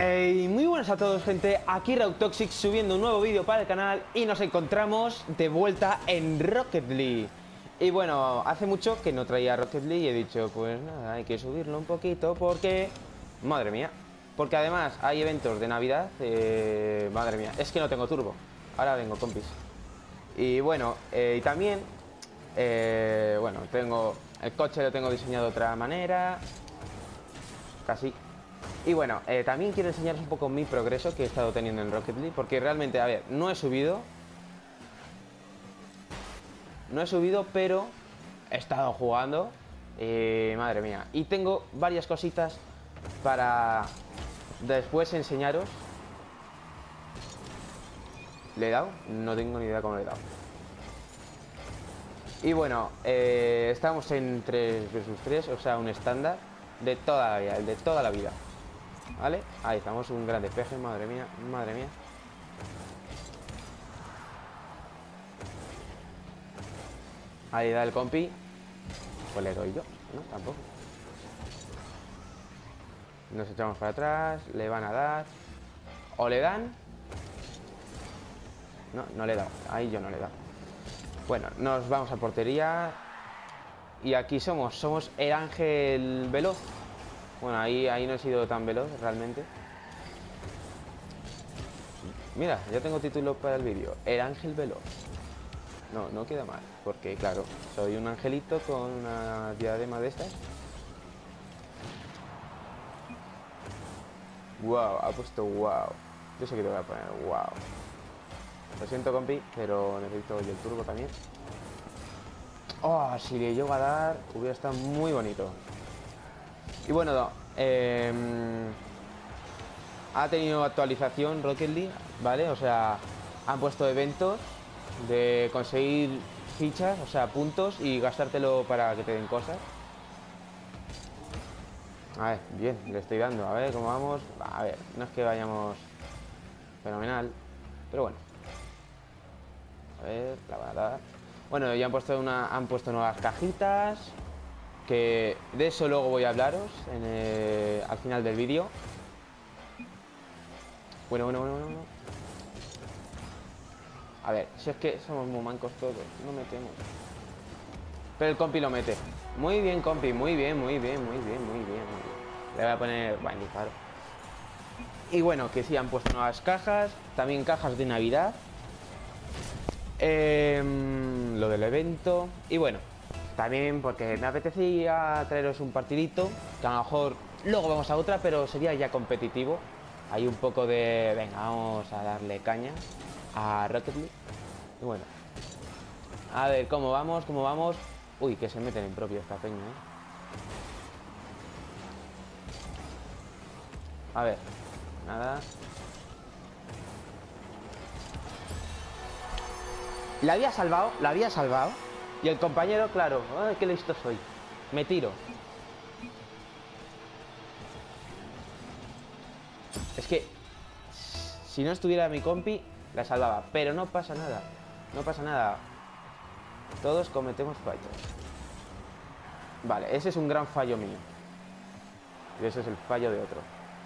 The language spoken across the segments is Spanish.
Hey, muy buenas a todos, gente. Aquí Rautoxic subiendo un nuevo vídeo para el canal y nos encontramos de vuelta en Rocket League. Y bueno, hace mucho que no traía Rocket League y he dicho, pues nada, hay que subirlo un poquito porque... Madre mía. Porque además hay eventos de Navidad. Madre mía, es que no tengo turbo. Ahora vengo, compis. Y bueno, y también... bueno, tengo... El coche lo tengo diseñado de otra manera. Casi. Y bueno, también quiero enseñaros un poco mi progreso que he estado teniendo en Rocket League. Porque realmente, a ver, no he subido, pero he estado jugando. Madre mía. Y tengo varias cositas para después enseñaros. ¿Le he dado? No tengo ni idea cómo le he dado. Y bueno, estamos en 3 vs 3, o sea, un estándar de toda la vida, el de toda la vida. ¿Vale? Ahí estamos, un gran despeje, madre mía, madre mía. Ahí da el compi. Pues le doy yo, ¿no? Tampoco. Nos echamos para atrás, le van a dar. O le dan. No, no le he dado, ahí yo no le he dado. Bueno, nos vamos a portería. Y aquí somos el ángel veloz. Bueno, ahí no he sido tan veloz realmente. Mira, ya tengo título para el vídeo, el ángel veloz. No queda mal, porque claro, soy un angelito con una diadema de estas. Wow, ha puesto wow. Yo sé que te voy a poner wow. Lo siento, compi, pero necesito yo el turbo también. Oh, si le llego a dar, hubiera estado muy bonito. Y bueno, ha tenido actualización Rocket League, ¿vale? O sea, han puesto eventos de conseguir fichas, o sea, puntos y gastártelo para que te den cosas. A ver, bien, le estoy dando. A ver cómo vamos. A ver, no es que vayamos fenomenal, pero bueno. A ver, la van a dar. Bueno, ya han puesto nuevas cajitas, que de eso luego voy a hablaros al final del vídeo. Bueno. A ver, si es que somos muy mancos todos, no metemos. Pero el compi lo mete. Muy bien, compi, muy bien. Le voy a poner... Bueno, disparo. Y bueno, que sí, han puesto nuevas cajas. También cajas de Navidad. Lo del evento. Y bueno, también porque me apetecía traeros un partidito, que a lo mejor luego vamos a otra, pero sería ya competitivo. Hay un poco de... Venga, vamos a darle caña a Rocket League. Y bueno, a ver, ¿cómo vamos? Uy, que se meten en propio esta peña, A ver, nada. La había salvado. Y el compañero, claro, ¡ay, qué listo soy! Me tiro. Es que si no estuviera mi compi, la salvaba. Pero no pasa nada. No pasa nada. Todos cometemos fallos. Vale, ese es un gran fallo mío. Y ese es el fallo de otro.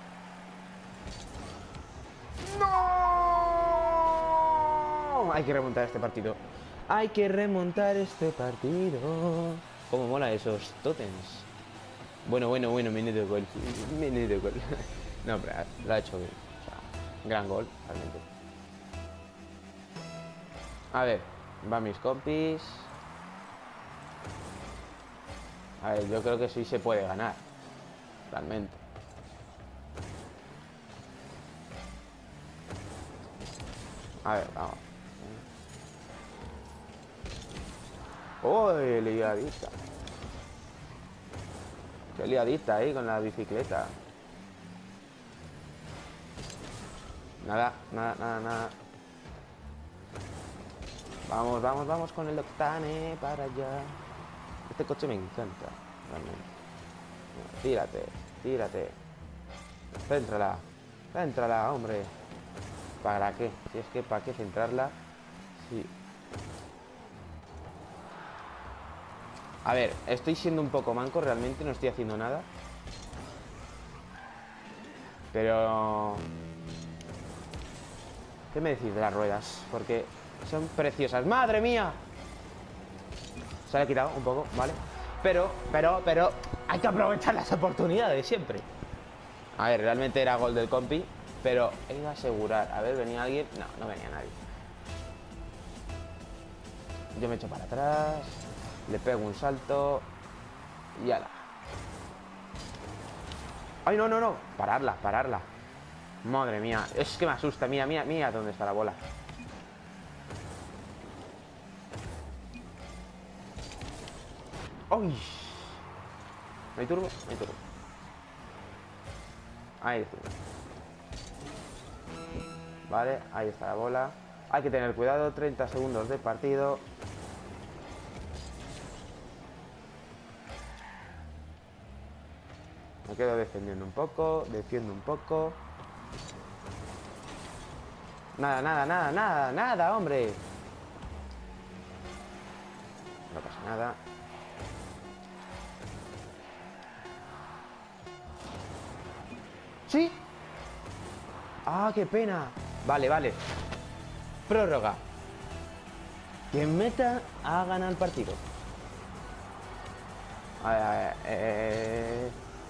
¡No! Hay que remontar este partido. Hay que remontar este partido. Cómo mola esos tótems. Bueno, menudo gol. Menudo gol. No, pero lo ha hecho bien. O sea, gran gol, realmente. A ver, van mis compis. A ver, yo creo que sí se puede ganar. Realmente. A ver, vamos. ¡Uy, liadita! ¡Qué liadita ahí con la bicicleta! Nada. Vamos con el octane para allá. Este coche me encanta, realmente. Tírate. Céntrala, hombre. ¿Para qué? Si es que ¿para qué centrarla? Sí. A ver, estoy siendo un poco manco, realmente no estoy haciendo nada. Pero... ¿qué me decís de las ruedas? Porque son preciosas. ¡Madre mía! Se le ha quitado un poco, ¿vale? Pero hay que aprovechar las oportunidades siempre. A ver, realmente era gol del compi, pero he ido a asegurar. A ver, ¿venía alguien? No, no venía nadie. Yo me echo para atrás, le pego un salto y ala. ¡Ay, no, no, no! Pararla, pararla. Madre mía, es que me asusta. Mira, mira, mira dónde está la bola. ¡Ay! ¿No hay turbo? No hay turbo. Ahí está. Vale, ahí está la bola. Hay que tener cuidado, 30 segundos de partido. Me quedo defendiendo un poco, defiendo un poco. Nada, nada, nada, nada, nada, hombre. No pasa nada. ¿Sí? ¡Ah, qué pena! Vale, vale. Prórroga. Quien meta ha ganado el partido. A ver,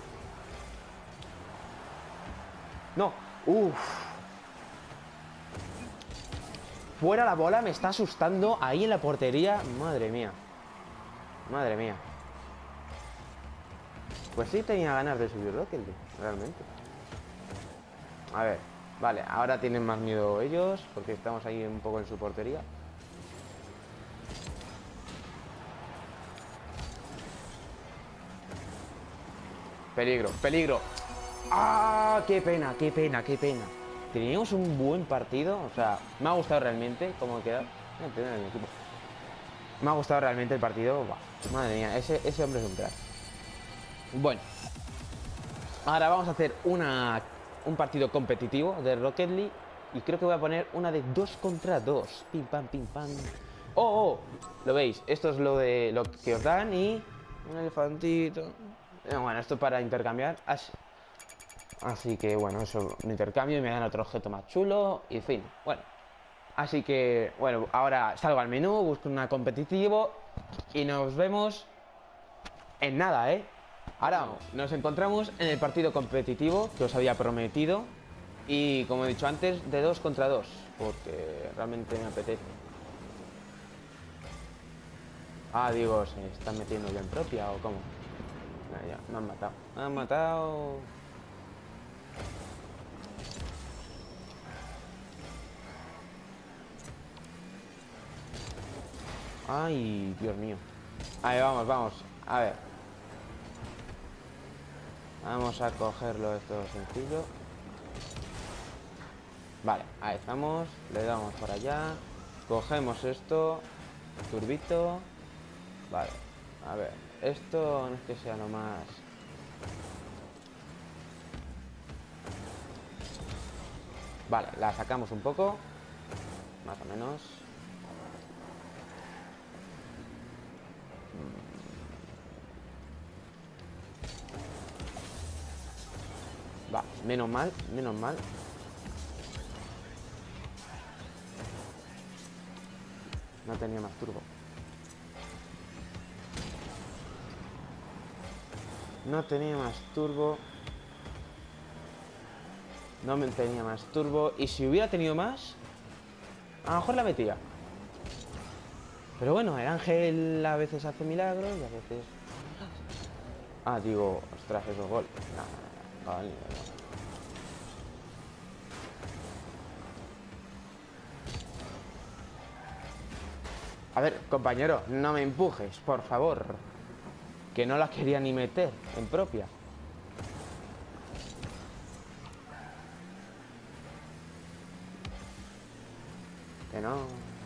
No. Uf. Fuera la bola, me está asustando. Ahí en la portería. Madre mía. Madre mía. Pues sí tenía ganas de subir Rocket League, realmente. A ver, vale, ahora tienen más miedo ellos, porque estamos ahí un poco en su portería. Peligro, peligro. ¡Ah! ¡Qué pena, qué pena, qué pena! Teníamos un buen partido, o sea, me ha gustado realmente cómo queda. Me ha gustado realmente el partido. Buah, madre mía, ese hombre es un crack. Bueno, ahora vamos a hacer un partido competitivo de Rocket League. Y creo que voy a poner una de 2 contra 2. Pim, pam, pim, pam. ¡Oh, oh! Lo veis, esto es lo que os dan y... un elefantito. Bueno, esto para intercambiar. Así que, bueno, eso, un intercambio y me dan otro objeto más chulo. Y en fin, bueno. Así que, bueno, ahora salgo al menú, busco una competitivo y nos vemos en nada, ¿eh? Ahora vamos, nos encontramos en el partido competitivo que os había prometido. Y como he dicho antes, de 2 contra 2, porque realmente me apetece. Ah, digo, ¿se están metiendo ya en propia o cómo? Ah, ya, me han matado. Me han matado. Ay, Dios mío. Ahí vamos, vamos. A ver. Vamos a cogerlo esto sencillo. Vale, ahí estamos. Le damos para allá. Cogemos esto. Turbito. Vale. A ver. Esto no es que sea lo más... Vale, la sacamos un poco. Más o menos. Va, menos mal, menos mal. No tenía más turbo. No tenía más turbo. No me tenía más turbo. Y si hubiera tenido más, a lo mejor la metía. Pero bueno, el ángel a veces hace milagros y a veces... Ah, digo, ostras, eso es gol. No, vale, no. A ver, compañero, no me empujes, por favor. Que no la quería ni meter en propia. Que no.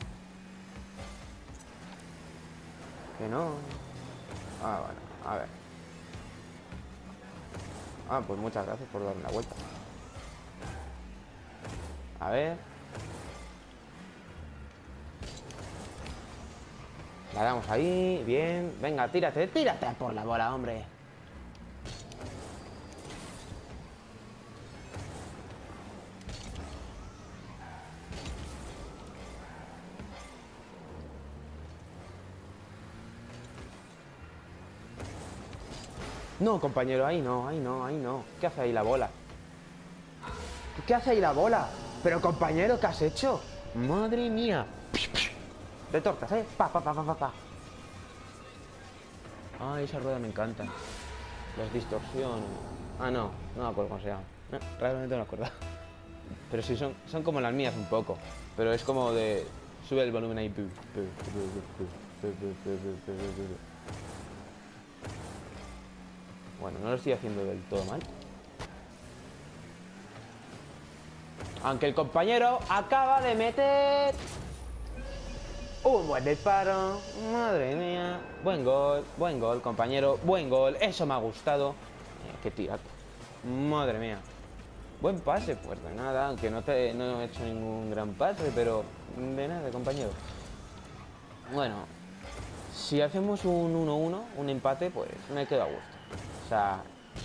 Que no. Ah, bueno, a ver. Ah, pues muchas gracias por darme la vuelta. A ver. La damos ahí, bien. Venga, tírate, tírate por la bola, hombre. No, compañero, ahí no, ahí no, ahí no. ¿Qué hace ahí la bola? ¿Qué hace ahí la bola? Pero, compañero, ¿qué has hecho? Madre mía. De tortas, ¿eh? Pa, pa, pa, pa, pa, pa. Ay, esa rueda me encanta. Las distorsiones. Ah, no, no me acuerdo cómo se llama. No, realmente no me acuerdo. Pero sí, son como las mías un poco. Pero es como de... Sube el volumen ahí. Bueno, no lo estoy haciendo del todo mal. Aunque el compañero acaba de meter... un buen disparo. Madre mía. Buen gol, compañero. Buen gol. Eso me ha gustado. Qué tiraco. Madre mía. Buen pase, pues de nada. Aunque no he hecho ningún gran pase, pero de nada, compañero. Bueno, si hacemos un 1-1, un empate, pues me quedo a gusto. O sea...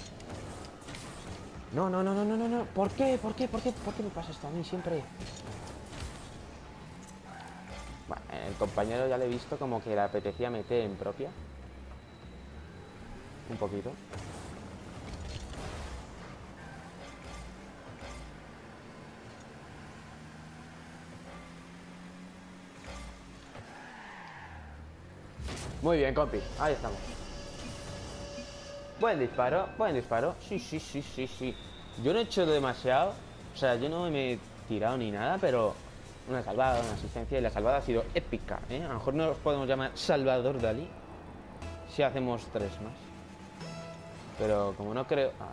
No, no, no, no, no, no, no. ¿Por qué? ¿Por qué? ¿Por qué? ¿Por qué me pasa esto a mí siempre? Bueno, el compañero ya le he visto como que le apetecía meter en propia. Un poquito. Muy bien, compi. Ahí estamos. Buen disparo, buen disparo. Sí, sí, sí, sí, sí. Yo no he hecho demasiado. O sea, yo no me he tirado ni nada, pero una salvada, una asistencia. Y la salvada ha sido épica, ¿eh? A lo mejor no los podemos llamar Salvador Dalí si hacemos 3 más. Pero como no creo... Ah,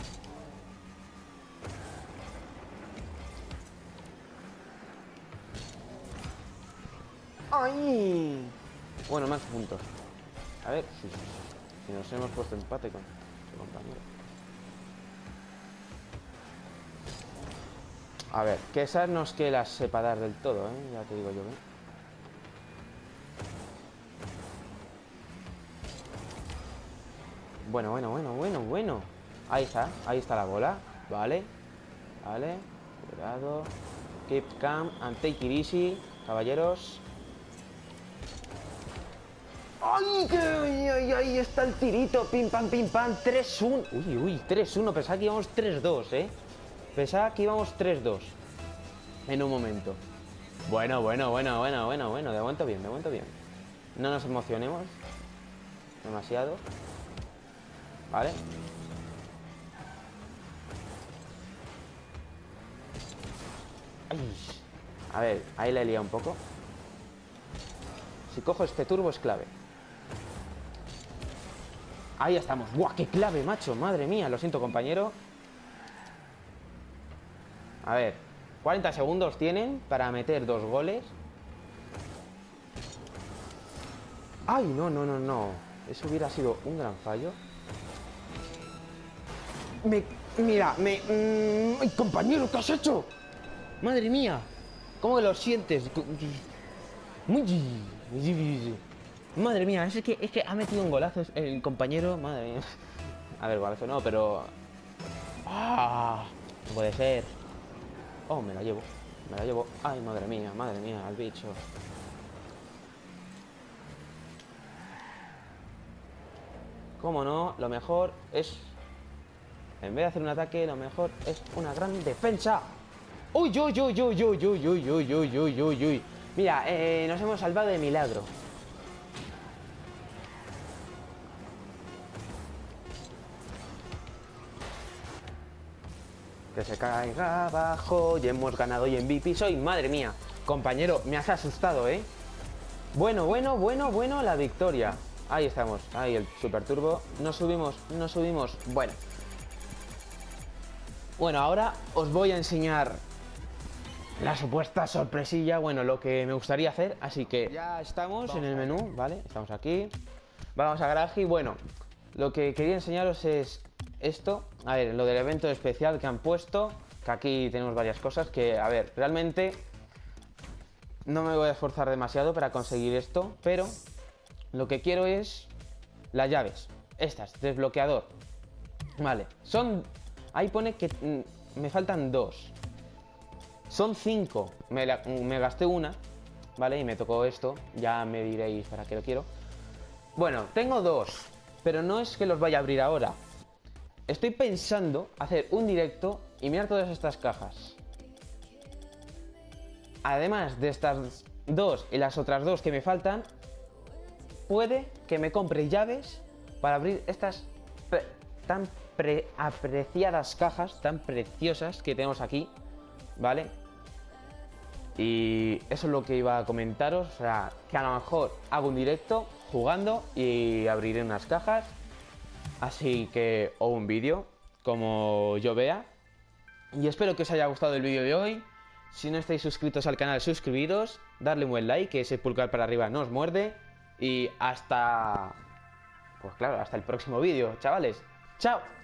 vale. ¡Ay! Bueno, más puntos. A ver, sí, sí, sí. Si nos hemos puesto empate con su compañero. A ver, que esas no es que las sepa dar del todo, ¿eh? Ya te digo yo, ¿eh? Bueno, bueno, bueno, bueno, bueno. Ahí está la bola. Vale, vale. Cuidado. Keep calm and take it easy, caballeros. ¡Ay! Ahí está el tirito. Pim, pam, 3-1. Uy, uy, 3-1. Pensaba que íbamos 3-2, ¿eh? Pensaba que íbamos 3-2 en un momento. Bueno, bueno, bueno, bueno, bueno, bueno. De momento bien, de momento bien. No nos emocionemos demasiado. Vale. Ay. A ver, ahí la he liado un poco. Si cojo este turbo es clave. Ahí estamos. ¡Buah, qué clave, macho! Madre mía, lo siento, compañero. A ver, 40 segundos tienen para meter 2 goles. ¡Ay, no, no, no, no! Eso hubiera sido un gran fallo. Mira, ¡ay, compañero, qué has hecho! ¡Madre mía! ¿Cómo que lo sientes? Madre mía, es que ha metido un golazo el compañero. Madre mía. A ver, golazo no, pero... ¡Ah! No puede ser. Oh, me la llevo. Me la llevo. Ay, madre mía, al bicho. ¿Cómo no? Lo mejor es... En vez de hacer un ataque, lo mejor es una gran defensa. ¡Uy, uy, uy, uy, uy, uy, uy, uy, uy, uy, uy, uy! Mira, nos hemos salvado de milagro. Que se caiga abajo y hemos ganado y MVP soy. Madre mía, compañero, me has asustado, ¿eh? Bueno, bueno, bueno, bueno, la victoria. Ahí estamos, ahí el super turbo. No subimos, no subimos. Bueno. Bueno, ahora os voy a enseñar la supuesta sorpresilla. Bueno, lo que me gustaría hacer. Así que ya estamos en el menú, ¿vale? Estamos aquí. Vamos a garaje y bueno, lo que quería enseñaros es esto. A ver, lo del evento especial que han puesto. Que aquí tenemos varias cosas que, a ver, realmente no me voy a esforzar demasiado para conseguir esto, pero lo que quiero es las llaves. Estas, desbloqueador. Vale, son... Ahí pone que me faltan 2. Son 5. Me gasté una, ¿vale? Y me tocó esto. Ya me diréis para qué lo quiero. Bueno, tengo 2. pero no es que los vaya a abrir ahora. Estoy pensando hacer un directo y mirar todas estas cajas. Además de estas dos y las otras dos que me faltan, puede que me compre llaves para abrir estas tan apreciadas cajas, tan preciosas que tenemos aquí, ¿vale? Y eso es lo que iba a comentaros, o sea, que a lo mejor hago un directo jugando y abriré unas cajas, así que, o un vídeo, como yo vea. Y espero que os haya gustado el vídeo de hoy. Si no estáis suscritos al canal, suscribiros, darle un buen like, que ese pulgar para arriba no os muerde. Y hasta... pues claro, hasta el próximo vídeo, chavales. ¡Chao!